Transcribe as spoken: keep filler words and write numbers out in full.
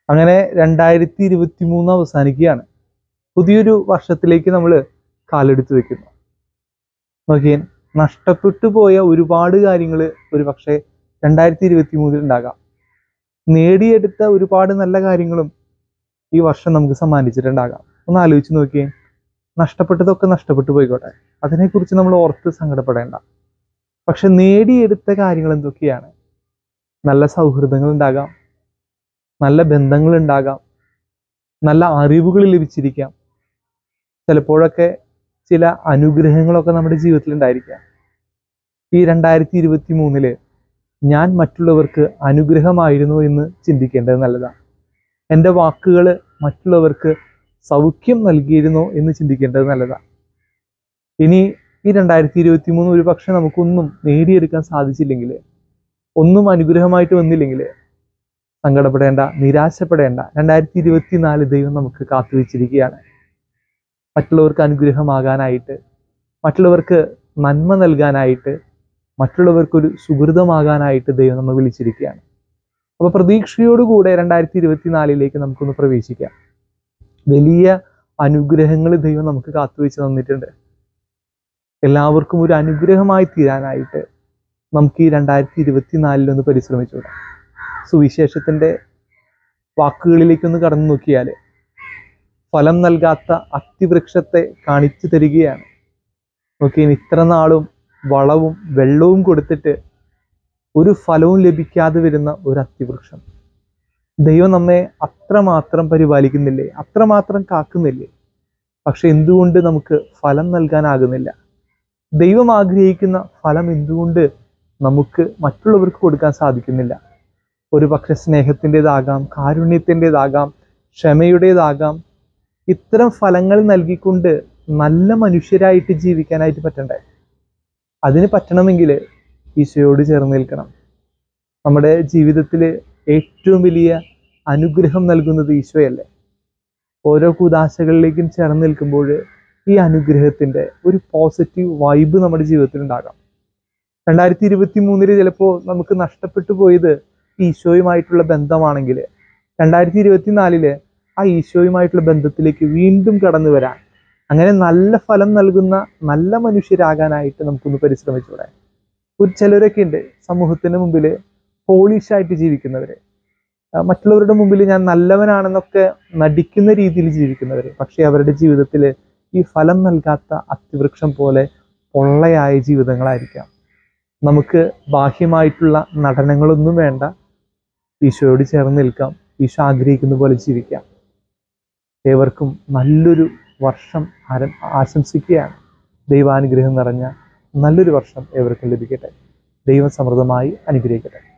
അങ്ങനെ രണ്ടായിരത്തി ഇരുപത്തി മൂന്ന് അവസാനിക്കുകയാണ്. പുതിയൊരു വർഷത്തിലേക്ക് നമ്മൾ കാലെടുത്ത് വെക്കുന്നു. നോക്കിയേ, നഷ്ടപ്പെട്ടു പോയ ഒരുപാട് കാര്യങ്ങൾ ഒരു പക്ഷേ രണ്ടായിരത്തി ഇരുപത്തി മൂന്നിൽ ഉണ്ടാകാം. നേടിയെടുത്ത ഒരുപാട് നല്ല കാര്യങ്ങളും ഈ വർഷം നമുക്ക് സമ്മാനിച്ചിട്ടുണ്ടാകാം. ഒന്ന് ആലോചിച്ച് നോക്കിയേ, നഷ്ടപ്പെട്ടതൊക്കെ നഷ്ടപ്പെട്ടു പോയിക്കോട്ടെ, അതിനെക്കുറിച്ച് നമ്മൾ ഓർത്ത് സങ്കടപ്പെടേണ്ട. പക്ഷെ നേടിയെടുത്ത കാര്യങ്ങൾ എന്തൊക്കെയാണ്? നല്ല സൗഹൃദങ്ങൾ ഉണ്ടാകാം, നല്ല ബന്ധങ്ങൾ ഉണ്ടാകാം, നല്ല അറിവുകൾ ലഭിച്ചിരിക്കാം, ചിലപ്പോഴൊക്കെ ചില അനുഗ്രഹങ്ങളൊക്കെ നമ്മുടെ ജീവിതത്തിൽ ഉണ്ടായിരിക്കാം. ഈ രണ്ടായിരത്തി ഇരുപത്തി മൂന്നില് ഞാൻ മറ്റുള്ളവർക്ക് അനുഗ്രഹമായിരുന്നു എന്ന് ചിന്തിക്കേണ്ടത് നല്ലതാണ്. എൻ്റെ വാക്കുകൾ മറ്റുള്ളവർക്ക് സൗഖ്യം നൽകിയിരുന്നോ എന്ന് ചിന്തിക്കേണ്ടത് നല്ലതാണ്. ഇനി ഈ രണ്ടായിരത്തി ഇരുപത്തി മൂന്ന് ഒരു പക്ഷെ നമുക്കൊന്നും നേടിയെടുക്കാൻ സാധിച്ചില്ലെങ്കിൽ, ഒന്നും അനുഗ്രഹമായിട്ട് വന്നില്ലെങ്കിൽ സങ്കടപ്പെടേണ്ട, നിരാശപ്പെടേണ്ട. രണ്ടായിരത്തി ഇരുപത്തി നാല് ദൈവം നമുക്ക് കാത്തുവെച്ചിരിക്കുകയാണ്. മറ്റുള്ളവർക്ക് അനുഗ്രഹമാകാനായിട്ട്, മറ്റുള്ളവർക്ക് നന്മ നൽകാനായിട്ട്, മറ്റുള്ളവർക്കൊരു സുഹൃതമാകാനായിട്ട് ദൈവം നമ്മൾ വിളിച്ചിരിക്കുകയാണ്. അപ്പോൾ പ്രതീക്ഷയോടുകൂടെ രണ്ടായിരത്തി ഇരുപത്തി നാലിലേക്ക് നമുക്കൊന്ന് പ്രവേശിക്കാം. വലിയ അനുഗ്രഹങ്ങൾ ദൈവം നമുക്ക് കാത്തുവെച്ച് തന്നിട്ടുണ്ട്. എല്ലാവർക്കും ഒരു അനുഗ്രഹമായി തീരാനായിട്ട് നമുക്ക് ഈ രണ്ടായിരത്തി ഇരുപത്തി നാലിലൊന്ന് പരിശ്രമിച്ചുകൂടാം. സുവിശേഷത്തിൻ്റെ വാക്കുകളിലേക്കൊന്ന് കടന്നു നോക്കിയാൽ, ഫലം നൽകാത്ത അത്തിവൃക്ഷത്തെ കാണിച്ചു തരികയാണ്. നോക്കി, ഇത്ര നാളും വളവും വെള്ളവും കൊടുത്തിട്ട് ഒരു ഫലവും ലഭിക്കാതെ വരുന്ന ഒരു അത്തിവൃക്ഷം. ദൈവം നമ്മെ അത്രമാത്രം പരിപാലിക്കുന്നില്ലേ, അത്രമാത്രം കാക്കുന്നില്ലേ? പക്ഷെ എന്തുകൊണ്ട് നമുക്ക് ഫലം നൽകാനാകുന്നില്ല? ദൈവം ആഗ്രഹിക്കുന്ന ഫലം എന്തുകൊണ്ട് നമുക്ക് മറ്റുള്ളവർക്ക് കൊടുക്കാൻ സാധിക്കുന്നില്ല? ഒരു പക്ഷെ സ്നേഹത്തിൻ്റെതാകാം, കാരുണ്യത്തിൻ്റെതാകാം, ക്ഷമയുടേതാകാം. ഇത്തരം ഫലങ്ങൾ നൽകിക്കൊണ്ട് നല്ല മനുഷ്യരായിട്ട് ജീവിക്കാനായിട്ട് പറ്റണ്ടേ? അതിന് പറ്റണമെങ്കിൽ ഈശോയോട് ചേർന്ന് നിൽക്കണം. നമ്മുടെ ജീവിതത്തിൽ ഏറ്റവും വലിയ അനുഗ്രഹം നൽകുന്നത് ഈശോയല്ലേ? ഓരോ കൂദാശകളിലേക്കും ചേർന്ന് നിൽക്കുമ്പോൾ ഈ അനുഗ്രഹത്തിൻ്റെ ഒരു പോസിറ്റീവ് വൈബ് നമ്മുടെ ജീവിതത്തിൽ ഉണ്ടാകാം. രണ്ടായിരത്തി ഇരുപത്തി മൂന്നില് ചിലപ്പോൾ നമുക്ക് നഷ്ടപ്പെട്ടു പോയത് ഈശോയുമായിട്ടുള്ള ബന്ധമാണെങ്കിൽ, രണ്ടായിരത്തി ഇരുപത്തി നാലില് ആ ഈശോയുമായിട്ടുള്ള ബന്ധത്തിലേക്ക് വീണ്ടും കടന്നു വരാൻ, അങ്ങനെ നല്ല ഫലം നൽകുന്ന നല്ല മനുഷ്യരാകാനായിട്ട് നമുക്കൊന്ന് പരിശ്രമിച്ചൂടെ? ഒരു ചിലരൊക്കെ ഉണ്ട് സമൂഹത്തിന് മുമ്പിൽ പോളിഷായിട്ട് ജീവിക്കുന്നവർ, മറ്റുള്ളവരുടെ മുമ്പിൽ ഞാൻ നല്ലവനാണെന്നൊക്കെ നടിക്കുന്ന രീതിയിൽ ജീവിക്കുന്നവർ. പക്ഷേ അവരുടെ ജീവിതത്തിൽ ഈ ഫലം നൽകാത്ത അത്തിവൃക്ഷം പോലെ പൊള്ളയായ ജീവിതങ്ങളായിരിക്കാം. നമുക്ക് ബാഹ്യമായിട്ടുള്ള നടനങ്ങളൊന്നും വേണ്ട, ഈശോയോട് ചേർന്ന് നിൽക്കാം, ഈശോ ആഗ്രഹിക്കുന്ന പോലെ ജീവിക്കാം. ഏവർക്കും നല്ലൊരു വർഷം ആരം ആശംസിക്കുകയാണ്. ദൈവാനുഗ്രഹം നിറഞ്ഞ നല്ലൊരു വർഷം ഏവർക്കും ലഭിക്കട്ടെ. ദൈവം സമൃദ്ധമായി അനുഗ്രഹിക്കട്ടെ.